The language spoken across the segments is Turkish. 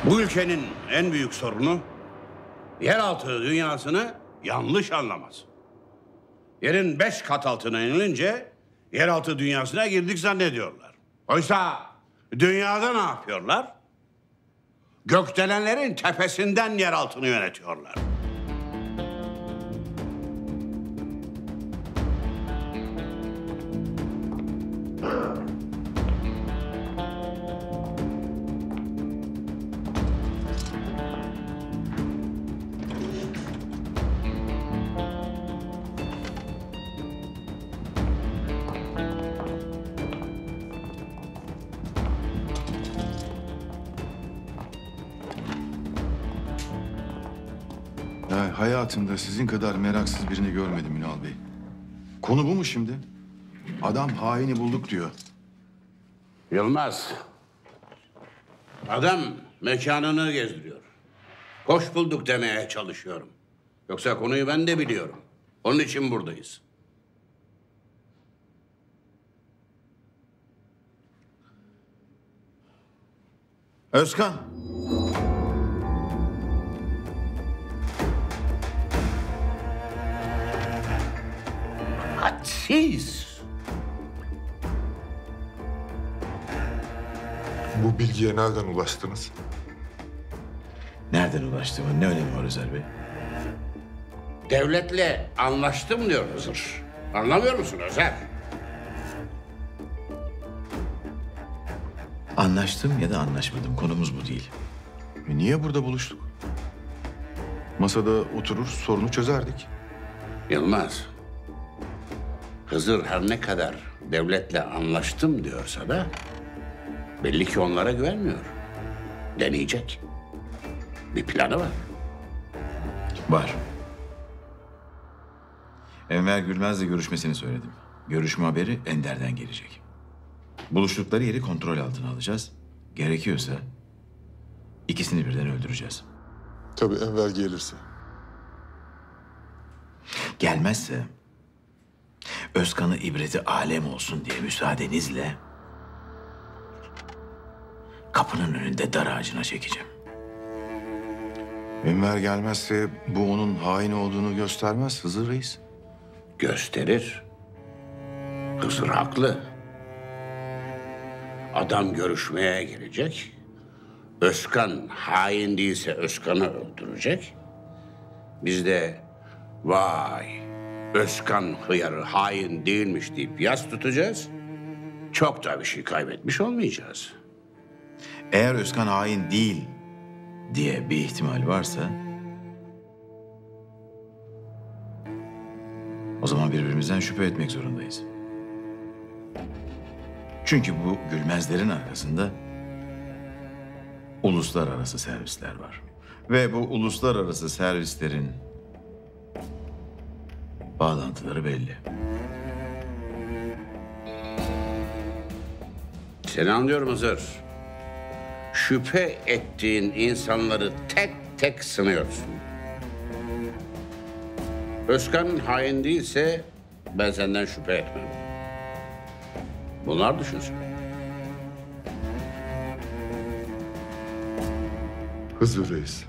Bu ülkenin en büyük sorunu yeraltı dünyasını yanlış anlaması. Yerin 5 kat altına inilince yeraltı dünyasına girdik zannediyorlar. Oysa dünyada ne yapıyorlar? Gökdelenlerin tepesinden yeraltını yönetiyorlar. Ya hayatımda sizin kadar meraksız birini görmedim Ünal Bey. Konu bu mu şimdi? Adam haini bulduk diyor. Yılmaz. Adam mekanını gezdiriyor. Hoş bulduk demeye çalışıyorum. Yoksa konuyu ben de biliyorum. Onun için buradayız. Özkan. Hadsiz. Bu bilgiye nereden ulaştınız? Nereden ulaştığımın ne önemi var Özer Bey? Devletle anlaştım diyor Hızır. Anlamıyor musun Özer? Anlaştım ya da anlaşmadım. Konumuz bu değil. Niye burada buluştuk? Masada oturur sorunu çözerdik. Yılmaz. Hızır her ne kadar devletle anlaştım diyorsa da belli ki onlara güvenmiyor. Deneyecek. Bir planı var. Var. Enver Gülmez'le görüşmesini söyledim. Görüşme haberi Ender'den gelecek. Buluştukları yeri kontrol altına alacağız. Gerekiyorsa ikisini birden öldüreceğiz. Tabii Enver gelirse. Gelmezse Özkan'ı ibreti alem olsun diye müsaadenizle kapının önünde dar ağacına çekeceğim. Enver gelmezse bu onun hain olduğunu göstermez Hızır Reis. Gösterir. Hızır haklı. Adam görüşmeye gelecek. Özkan hain değilse Özkan'ı öldürecek. Biz de vay Özkan hıyarı hain değilmiş deyip yas tutacağız. Çok da bir şey kaybetmiş olmayacağız. Eğer Özkan hain değil diye bir ihtimal varsa o zaman birbirimizden şüphe etmek zorundayız. Çünkü bu Gülmezlerin arkasında uluslararası servisler var. Ve bu uluslararası servislerin bağlantıları belli. Seni anlıyorum Hızır. Şüphe ettiğin insanları tek tek sınıyorsun. Özkan hain değilse ben senden şüphe etmem. Bunlar düşünsün. Hızır Reis.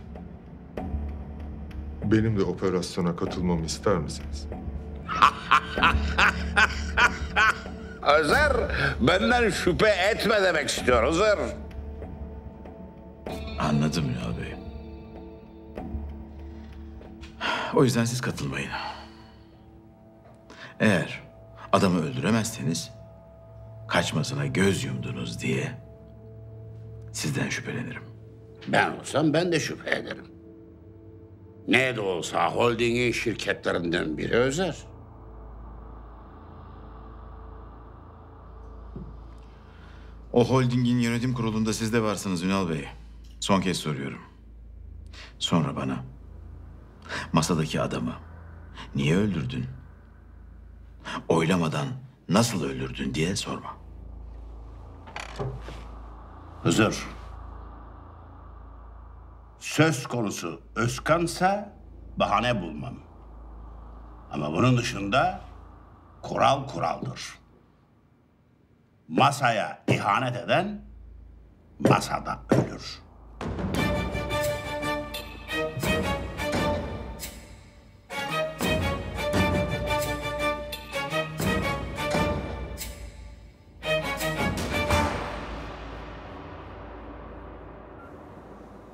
Benim de operasyona katılmamı ister misiniz? Özer, benden şüphe etme demek istiyor Özer. Anladım Ünal Bey. O yüzden siz katılmayın. Eğer adamı öldüremezseniz kaçmasına göz yumdunuz diye sizden şüphelenirim. Ben olsam ben de şüphe ederim. Ne de olsa holdingin şirketlerinden biri Özer. O holdingin yönetim kurulunda siz de varsınız Ünal Bey. Son kez soruyorum. Sonra bana masadaki adamı niye öldürdün? Oylamadan nasıl öldürdün diye sorma. Hızır. Söz konusu Özkan'sa bahane bulmam. Ama bunun dışında kural kuraldır. Masaya ihanet eden masada ölür.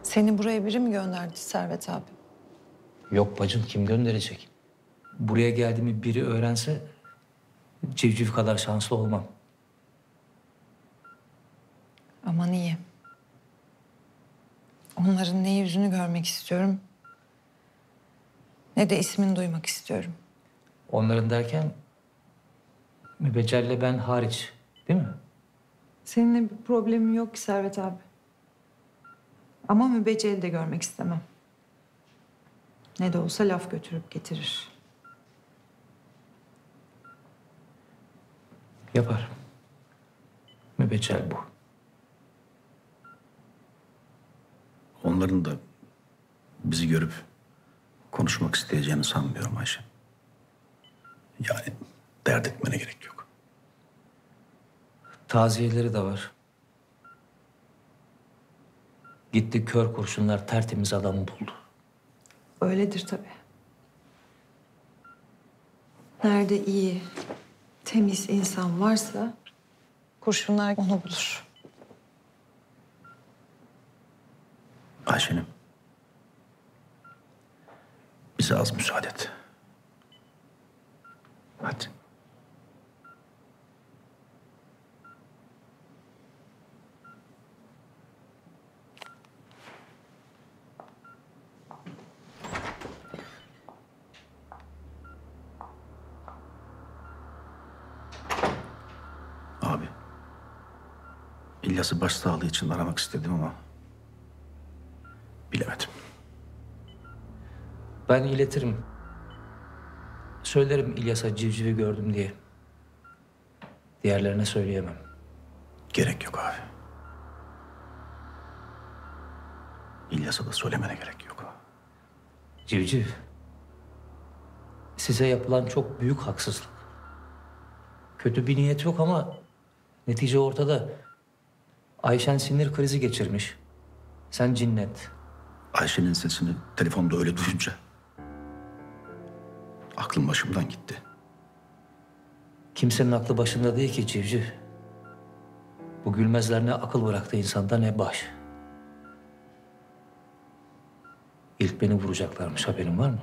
Seni buraya biri mi gönderdi Servet abi? Yok bacım, kim gönderecek? Buraya geldiğimi biri öğrense civciv kadar şanslı olmam. Aman iyi. Onların ne yüzünü görmek istiyorum, ne de ismini duymak istiyorum. Onların derken Mübeccel'le ben hariç, değil mi? Seninle bir problemim yok ki Servet abi. Ama Mübeccel'i de görmek istemem. Ne de olsa laf götürüp getirir. Yapar. Mübeccel bu. Onların da bizi görüp konuşmak isteyeceğini sanmıyorum Ayşe. Yani dert etmene gerek yok. Taziyeleri de var. Gitti kör kurşunlar tertemiz adamı buldu. Öyledir tabii. Nerede iyi, temiz insan varsa kurşunlar onu bulur. Ayşe'nim, bize az müsaade et. Hadi. Abi, İlyas'ı başsağlığı için aramak istedim ama bilemedim. Ben iletirim. Söylerim İlyas'a civcivi gördüm diye. Diğerlerine söyleyemem. Gerek yok abi. İlyas'a da söylemene gerek yok. Civciv. Size yapılan çok büyük haksızlık. Kötü bir niyet yok ama netice ortada. Ayşen sinir krizi geçirmiş. Sen cinnet. Ayşe'nin sesini telefonda öyle duyunca aklım başımdan gitti. Kimsenin aklı başında değil ki civciv. Bu gülmezler ne akıl bıraktı insanda ne baş. İlk beni vuracaklarmış, haberin var mı?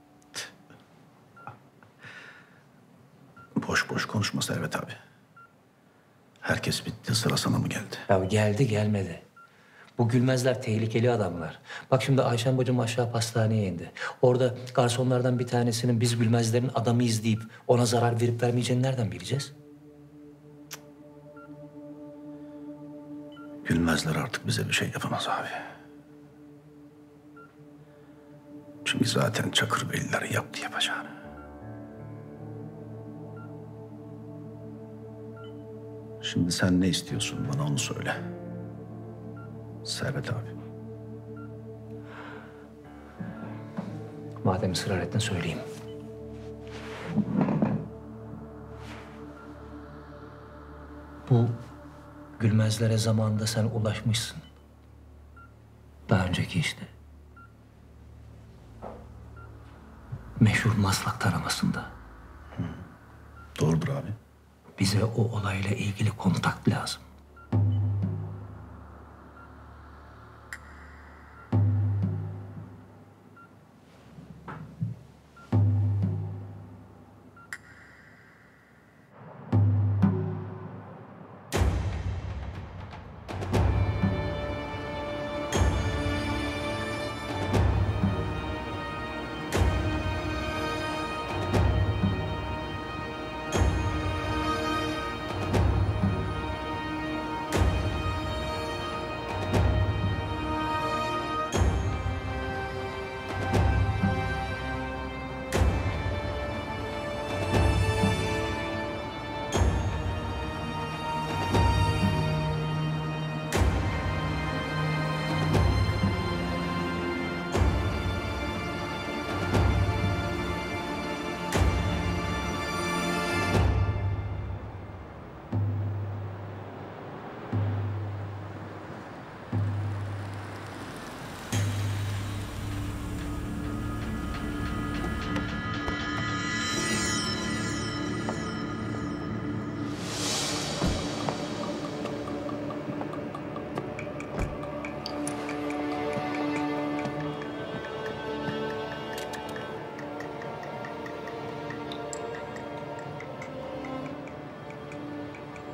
Boş boş konuşma Servet abi. Herkes bitti, sıra sana mı geldi? Ya geldi gelmedi. Bu gülmezler tehlikeli adamlar. Bak şimdi Ayşen bacım aşağı pastaneye indi. Orada garsonlardan bir tanesinin biz gülmezlerin adamıyız deyip ona zarar verip vermeyeceğini nereden bileceğiz? Gülmezler artık bize bir şey yapamaz abi. Çünkü zaten Çakırbeyliler yaptı yapacağını. Şimdi sen ne istiyorsun bana onu söyle. Servet abi. Madem ısrar ettin söyleyeyim. Bu gülmezlere zamanında sen ulaşmışsın. Daha önceki işte. Meşhur Maslak taramasında. Doğrudur abi. Bize o olayla ilgili kontak lazım.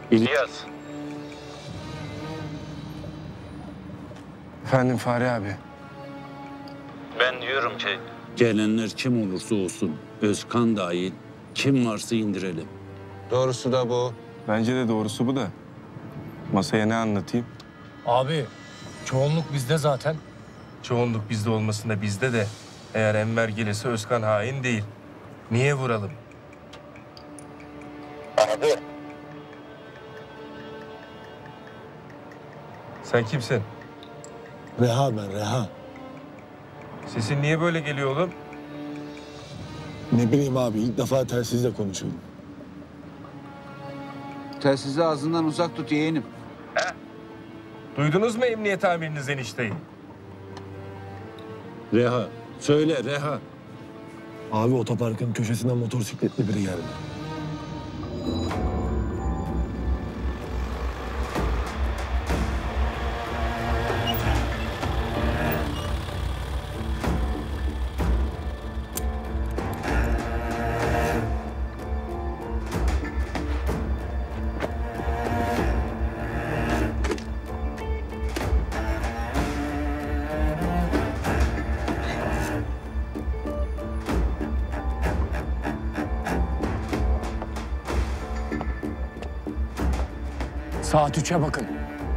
İlyas. Efendim Fahri abi. Ben diyorum ki Gelenler kim olursa olsun, Özkan dahil kim varsa indirelim. Doğrusu da bu. Bence de doğrusu bu da. Masaya ne anlatayım? Abi çoğunluk bizde zaten. Çoğunluk bizde olmasında bizde de. Eğer Enver gelirse Özkan hain değil. Niye vuralım? abi Sen kimsin? Reha ben, Reha. Sesin niye böyle geliyor oğlum? Ne bileyim abi, ilk defa telsizle konuşuyorum. Telsizi ağzından uzak tut yeğenim. Duydunuz mu emniyet amiriniz enişteyi? Reha, söyle Reha. Abi otoparkın köşesinden motosikletli biri geldi. Saat 3'e bakın.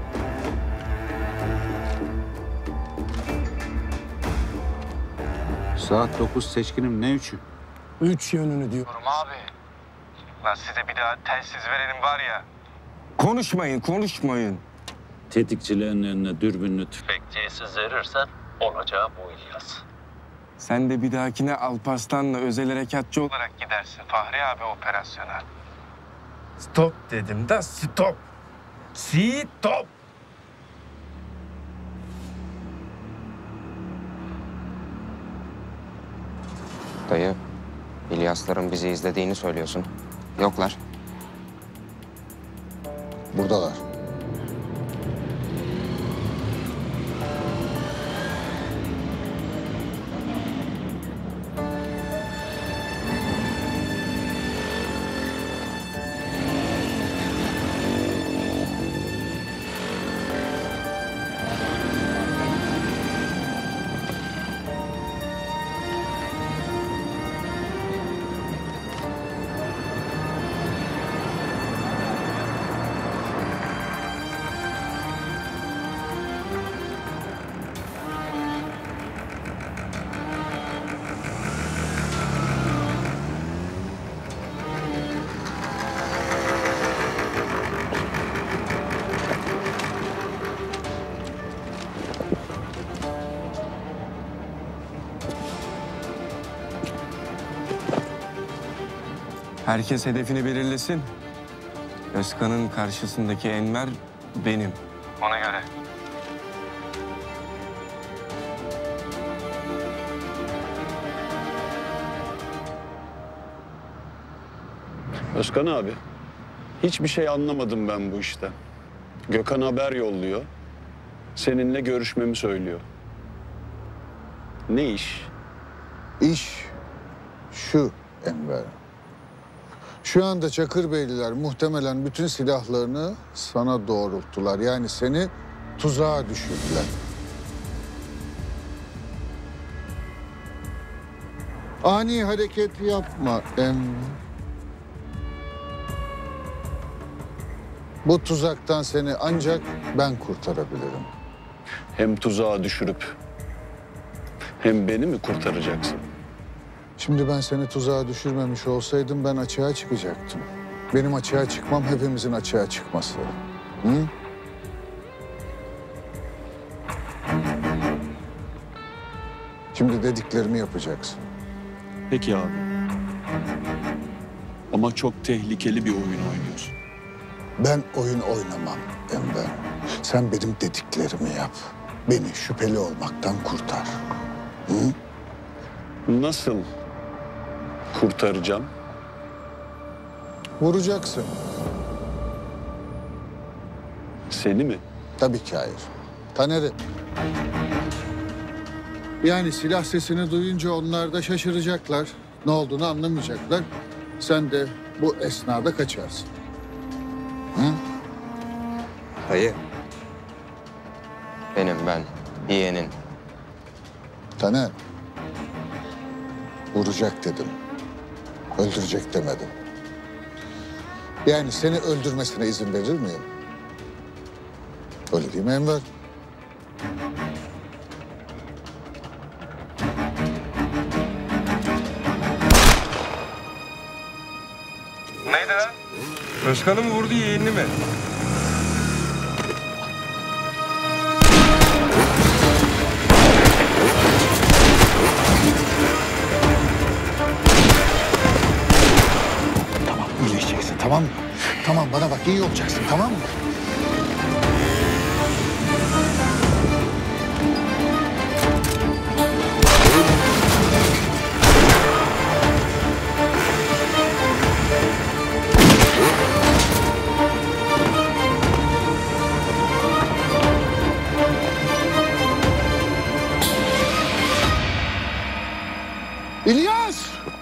Saat 9 seçkinim, ne üçü? 3 yönünü diyor. Abi. Lan size bir daha telsiz verelim var ya. Konuşmayın. Tetikçilerin eline dürbünlü tüfek. telsiz verirsen olacağı bu İlyas. Sen de bir dahakine Alparslan'la özel harekatçı olarak Gidersin Fahri abi operasyona. Stop dedim de stop. Stop. Dayı, İlyasların bizi izlediğini söylüyorsun. Yoklar. Buradalar. Herkes hedefini belirlesin. Özkan'ın karşısındaki Enver benim. Ona göre. Özkan abi, hiçbir şey anlamadım ben bu işten. Gökhan haber yolluyor. Seninle görüşmemi söylüyor. Ne iş? İş şu Enver. Şu anda Çakırbeyliler muhtemelen bütün silahlarını sana doğrulttular. Yani seni tuzağa düşürdüler. Ani hareket yapma Enver. Bu tuzaktan seni ancak ben kurtarabilirim. Hem tuzağa düşürüp hem beni mi kurtaracaksın? Şimdi ben seni tuzağa düşürmemiş olsaydım ben açığa çıkacaktım. Benim açığa çıkmam hepimizin açığa çıkması. Hı? Şimdi dediklerimi yapacaksın. Peki abi. Ama çok tehlikeli bir oyun oynuyorsun. Ben oyun oynamam Enver. Sen benim dediklerimi yap. Beni şüpheli olmaktan kurtar. Hı? Nasıl kurtaracağım? Vuracaksın. Seni mi? Tabii ki hayır. Taner'i. Yani silah sesini duyunca onlar da şaşıracaklar. Ne olduğunu anlamayacaklar. Sen de bu esnada kaçarsın. Hı? Dayı. Ben. Yeğenin. Taner. Vuracak dedim. Öldürecek demedim. Yani seni öldürmesine izin verir miyim? Öyle değil mi Enver? Neydi lan? Özkan'ı mı vurdu, yeğenini mi? Tamam, iyileşeceksin, tamam mı? Tamam, bana bak, iyi olacaksın, tamam mı? İlyas!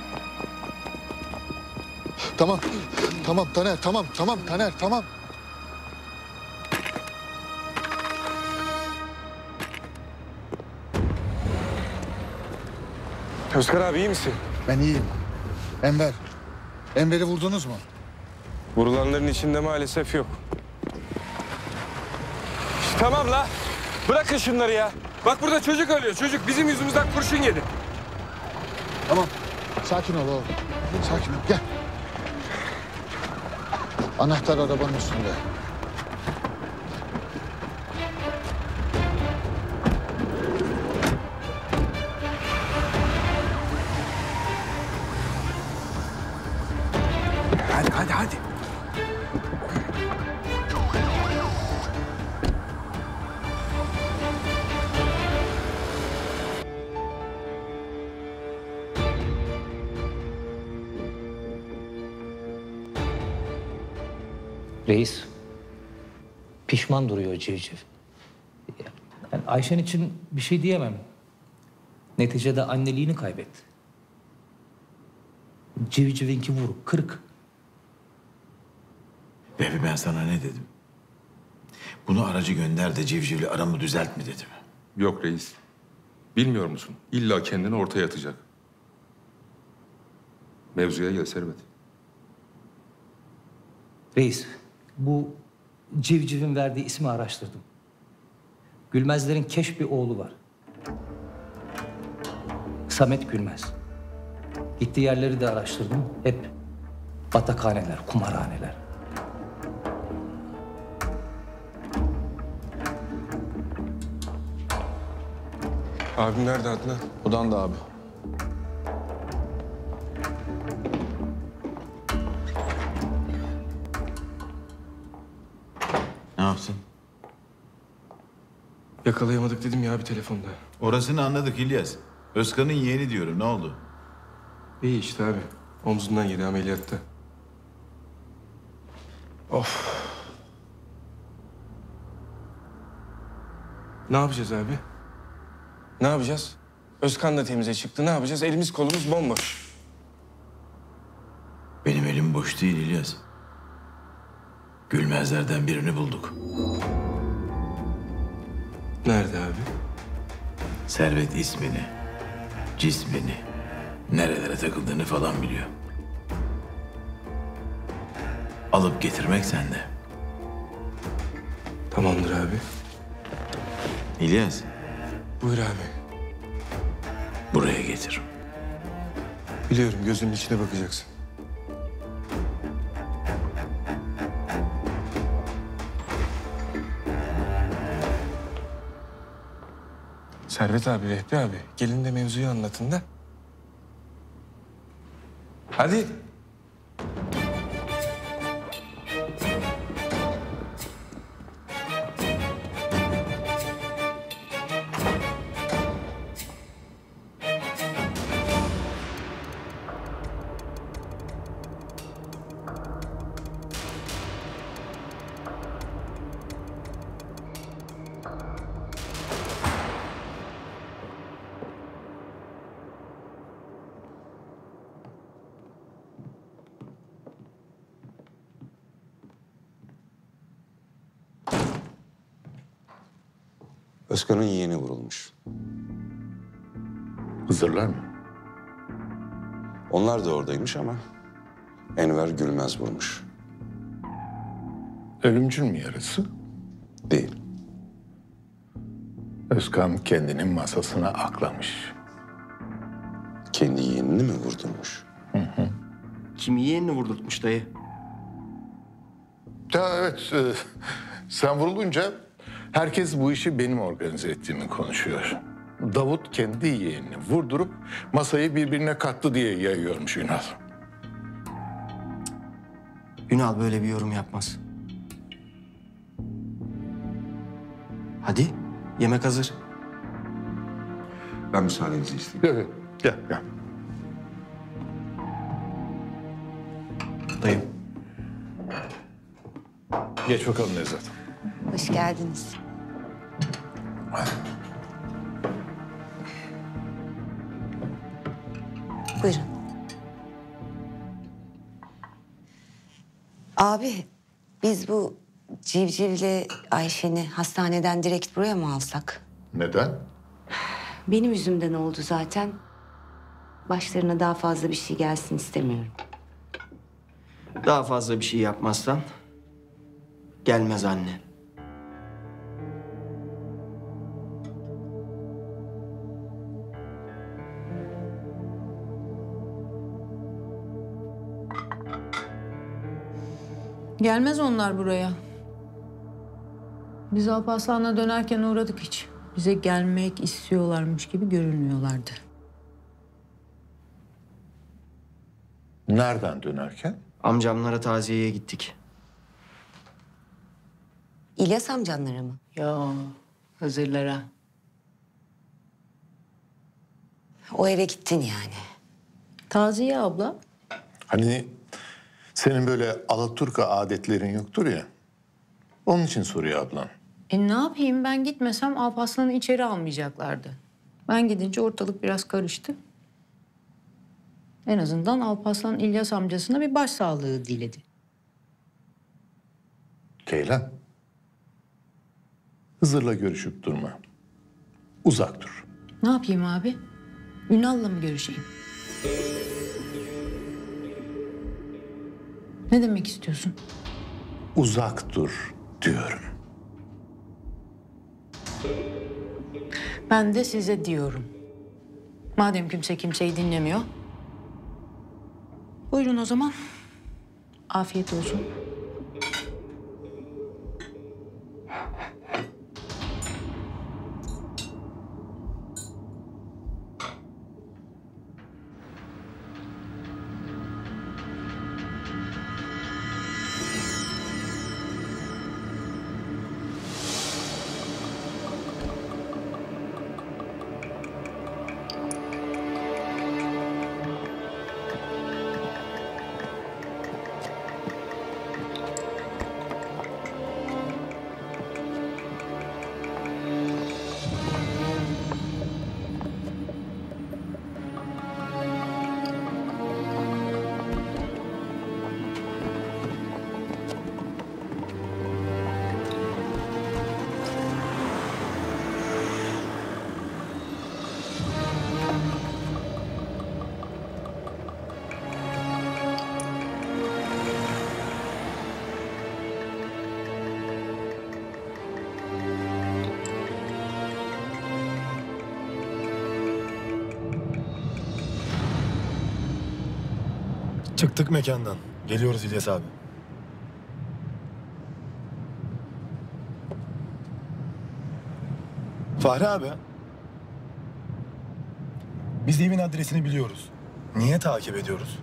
Tamam, tamam Taner, tamam Taner, tamam. Özkan abi iyi misin? Ben iyiyim. Enver'i vurdunuz mu? Vurulanların içinde maalesef yok. Tamam la. Bırakın şunları ya. Bak burada çocuk ölüyor. Çocuk bizim yüzümüzden kurşun yedi. Tamam, sakin ol oğlum. Sakin ol, gel. Anahtar arabanın üstünde. Hadi. Reis, pişman duruyor Civciv. Yani Ayşen için bir şey diyemem. Neticede anneliğini kaybetti. Civciv'inki vuruk, kırık. Vehbi ben sana ne dedim? Bunu aracı gönder de Civciv'le aramı düzeltme dedim. Yok reis. Bilmiyor musun? İlla kendini ortaya atacak. Mevzuya gel Servet. Reis, bu Civciv'in verdiği ismi araştırdım. Gülmezlerin keş bir oğlu var. Samet Gülmez. Gittiği yerleri de araştırdım. Hep batakhaneler, kumarhaneler. Abim nerede Adnan? Odan da abi. Ne yaptın? Yakalayamadık dedim ya bir telefonda. Orasını anladık İlyas. Özkan'ın yeğeni diyorum. Ne oldu? İyi işte abi. Omzundan yedi ameliyatta. Of. Ne yapacağız abi? Ne yapacağız? Özkan da temize çıktı. Ne yapacağız? Elimiz kolumuz bomboş. Benim elim boş değil İlyas. Gülmezlerden birini bulduk. Nerede abi? Servet ismini, cismini, nerelere takıldığını falan biliyor. Alıp getirmek sende. Tamamdır abi. İlyas, Buyur abi. buraya getir. Biliyorum gözümün içine bakacaksın. Servet abi, Vehbi abi. Gelin de mevzuyu anlatın da. Hadi. Özkan'ın yeğeni vurulmuş. Hızırlar mı? Onlar da oradaymış ama Enver Gülmez vurmuş. Ölümcül mü yarısı? Değil. Özkan kendinin masasına aklamış. Kendi yeğenini mi vurdurmuş? Kimi yeğenini vurdurtmuş dayı? Ya evet, sen vurulunca herkes bu işi benim organize ettiğimi konuşuyor. Davut kendi yeğenini vurdurup masayı birbirine kattı diye yayıyormuş Ünal. Ünal böyle bir yorum yapmaz. Hadi, yemek hazır. Ben müsaadenizi isteyeyim. Evet, gel, gel. Dayım. Geç bakalım Nevzat. Hoş geldiniz. Buyurun. Abi, biz bu Civciv'le Ayşen'i hastaneden direkt buraya mı alsak? Neden? Benim yüzümden oldu zaten. Başlarına daha fazla bir şey gelsin istemiyorum. Daha fazla bir şey yapmazsan gelmez anne. Gelmez onlar buraya. Biz Alparslan'la dönerken uğradık hiç. Bize gelmek istiyorlarmış gibi görünmüyorlardı. Nereden dönerken? Amcamlara taziyeye gittik. İlyas amcanlara mı? Yo, Hızırlara. O eve gittin yani. Taziye abla. Hani senin böyle Alaturka adetlerin yoktur ya. Onun için soruyor ablan. Ne yapayım, ben gitmesem Alparslan'ı içeri almayacaklardı. Ben gidince ortalık biraz karıştı. En azından Alparslan İlyas amcasına bir başsağlığı diledi. Ceylan. Hızır'la görüşüp durma. Uzak dur. Ne yapayım abi? Ünal'la mı görüşeyim? Ne demek istiyorsun? Uzak dur diyorum. Ben de size diyorum. Madem kimse kimseyi dinlemiyor. Buyurun o zaman. Afiyet olsun. Çıktık mekandan. Geliyoruz İlyas abi. Fahri abi. Biz evin adresini biliyoruz. Niye takip ediyoruz?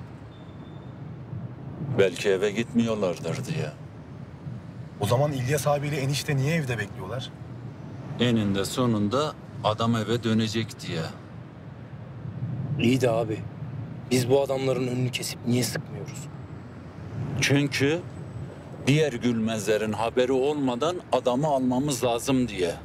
Belki eve gitmiyorlardır diye. O zaman İlyas abiyle enişte niye evde bekliyorlar? Eninde sonunda adam eve dönecek diye. İyi de abi. Biz bu adamların önünü kesip niye sıkmıyoruz? Çünkü diğer Gülmezlerin haberi olmadan adamı almamız lazım diye.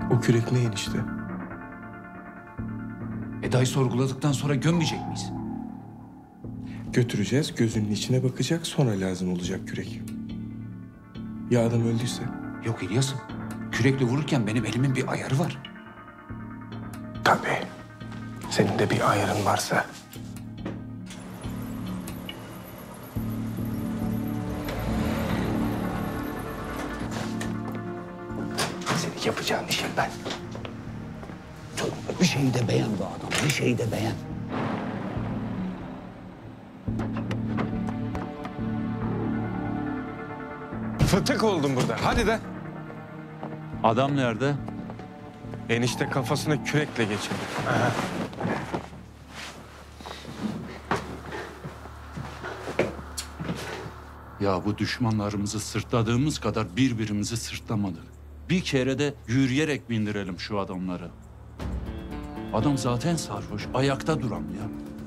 O kürek ne enişte? Eda'yı sorguladıktan sonra gömmeyecek miyiz? Götüreceğiz, gözünün içine bakacak, sonra lazım olacak kürek. Ya adam öldüyse? Yok İlyas'ım. Kürekle vururken benim elimin bir ayarı var. Tabii. Senin de bir ayarın varsa. Senin yapacağın işim ben. Bir şeyi de beğen bu adam. Bir şeyi de beğen. Fıtık oldum burada. Hadi de. Adam nerede? Enişte kafasına kürekle geçirdi. Ya bu düşmanlarımızı sırtladığımız kadar birbirimizi sırtlamadık. Bir kere de yürüyerek bindirelim şu adamları. Adam zaten sarhoş, ayakta duramıyor.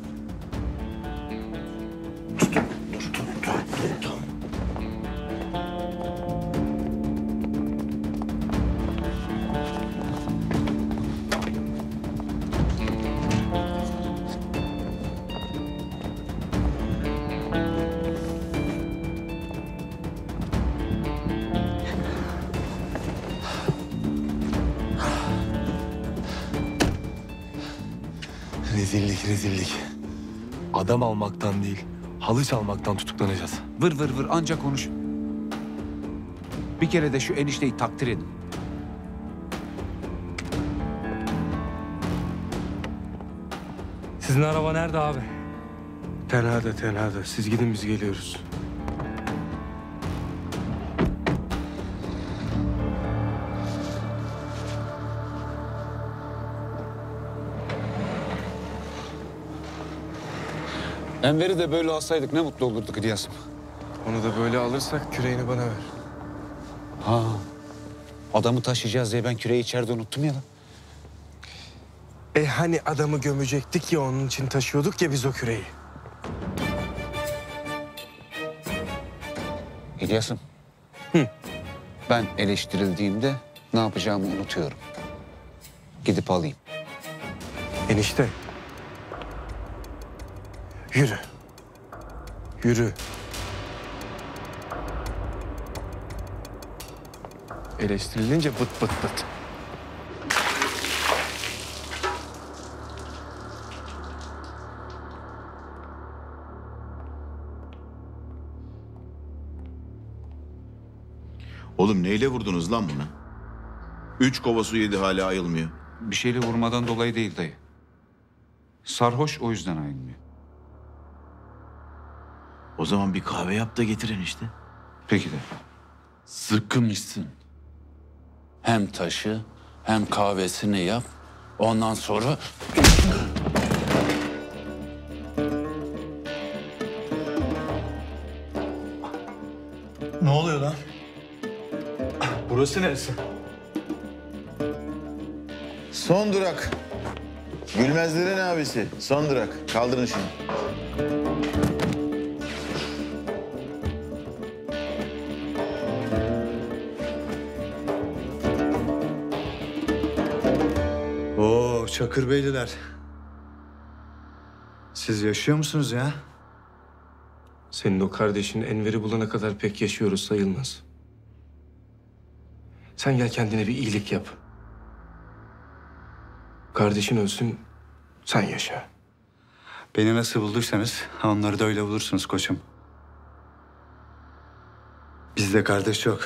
Rezillik. Adam almaktan değil, halı çalmaktan tutuklanacağız. Vır vır vır anca konuş. Bir kere de şu enişteyi takdir edin. Sizin araba nerede abi? Tenhada. Siz gidin, biz geliyoruz. Enver'i de böyle alsaydık ne mutlu olurduk İlyas'ım. Onu da böyle alırsak küreğini bana ver. Ha. Adamı taşıyacağız diye ben küreği içeride unuttum ya lan. Hani adamı gömecektik ya, onun için taşıyorduk ya biz o küreği. İlyas'ım. Ben eleştirildiğimde ne yapacağımı unutuyorum. Gidip alayım. Enişte. Yürü. Eleştirilince bıt. Oğlum neyle vurdunuz lan bunu? 3 kova su yedi, hala ayılmıyor. Bir şeyle vurmadan dolayı değil dayı. Sarhoş, o yüzden ayılmıyor. O zaman bir kahve yap da getirin işte. Peki de. Zıkkım içsin. Hem taşı hem kahvesini yap. Ondan sonra... Ne oluyor lan? Burası neresi? Son durak. Gülmezlerin abisi. Son durak. Kaldırın şunu. Oo Çakır Beyliler. Siz yaşıyor musunuz ya? Senin o kardeşin Enver'i bulana kadar pek yaşıyoruz sayılmaz. Sen gel kendine bir iyilik yap. Kardeşin ölsün, sen yaşa. Beni nasıl bulduysanız onları da öyle bulursunuz koçum. Bizde kardeş çok.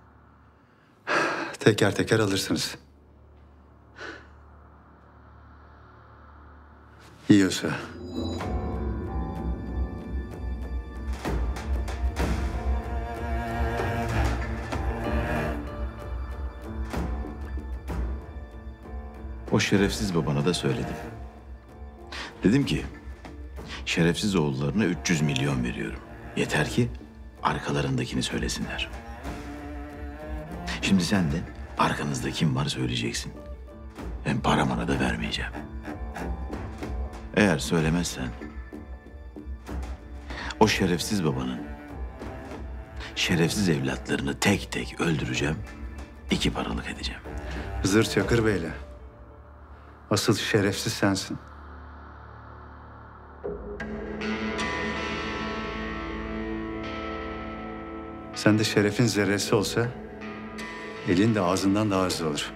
Teker teker alırsınız. Yiyorsa. O şerefsiz babana da söyledim. Dedim ki, şerefsiz oğullarına 300 milyon veriyorum. Yeter ki arkalarındakini söylesinler. Şimdi sen de arkanızda kim var söyleyeceksin. Ben paramana da vermeyeceğim. Eğer söylemezsen, o şerefsiz babanın şerefsiz evlatlarını tek tek öldüreceğim, 2 paralık edeceğim. Hızır Çakır Bey'le. Asıl şerefsiz sensin. Sen de şerefin zerresi olsa elin de ağzından daha hızlı olur.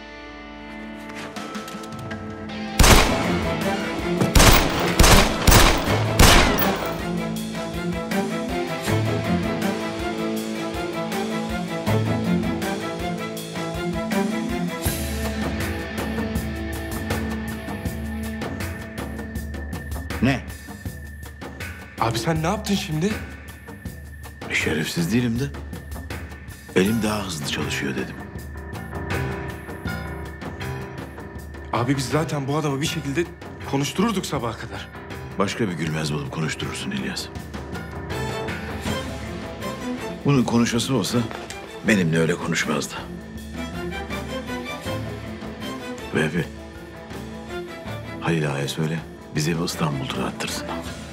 Ne? Abi sen ne yaptın şimdi? Şerefsiz değilim de. Elim daha hızlı çalışıyor dedim. Abi biz zaten bu adamı bir şekilde konuştururduk sabaha kadar. Başka bir Gülmez bulup konuşturursun İlyas. Bunun konuşası olsa benimle öyle konuşmazdı. Vehbi, Halil Ağa'ya söyle bizi İstanbul turu attırsın.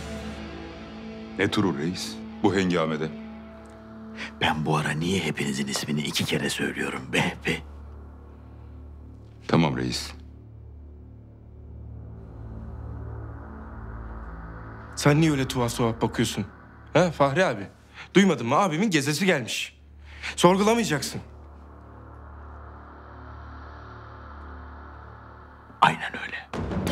Ne turu reis? Bu hengamede. Ben bu ara niye hepinizin ismini 2 kere söylüyorum Vehbi? Tamam reis. Sen niye öyle tuhaf tuhaf bakıyorsun? Ha Fahri abi? Duymadın mı? Abimin gezesi gelmiş. Sorgulamayacaksın. Aynen öyle.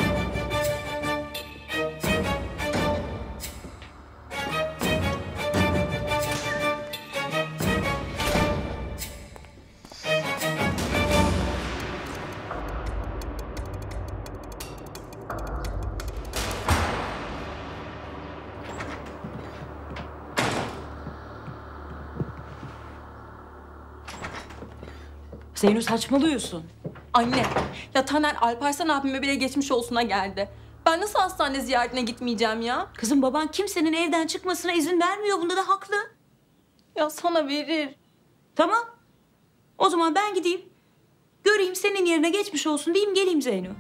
Zeyno saçmalıyorsun. Anne, ya Taner Alparslan abime bile geçmiş olsuna geldi. Ben nasıl hastane ziyaretine gitmeyeceğim ya? Kızım baban kimsenin evden çıkmasına izin vermiyor. Bunda da haklı. Ya sana verir. Tamam. O zaman ben gideyim. Göreyim senin yerine geçmiş olsun diyeyim geleyim Zeyno.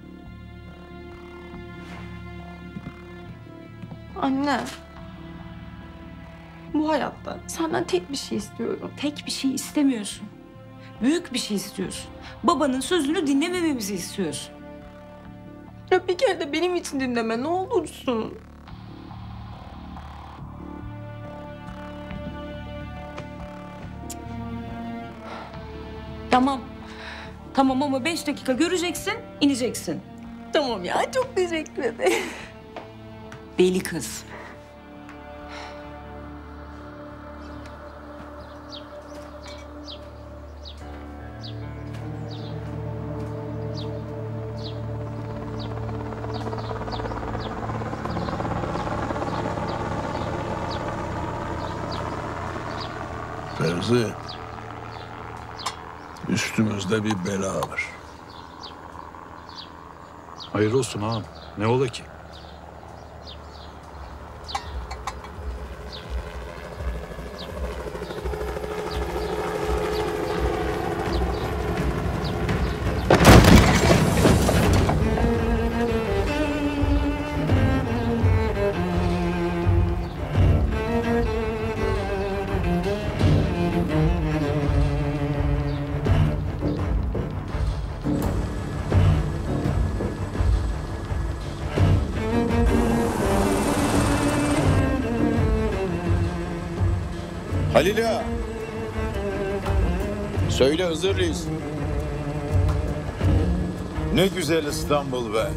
Anne. Bu hayatta senden tek bir şey istiyorum. Tek bir şey istemiyorsun. Büyük bir şey istiyorsun. Babanın sözünü dinlemememizi istiyorsun. Ya bir kere de benim için dinleme ne olursun. Tamam. Tamam ama 5 dakika göreceksin, ineceksin. Tamam ya, çok teşekkür ederim. Deli kız. Fevzi, üstümüzde bir bela var. Hayır olsun ağam. Ne ola ki? Halil Ağa. Söyle Hızır Reis. Ne güzel İstanbul be.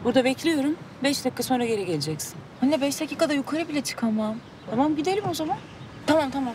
Burada bekliyorum. 5 dakika sonra geri geleceksin. Anne 5 dakikada yukarı bile çıkamam. Tamam gidelim o zaman. Tamam tamam.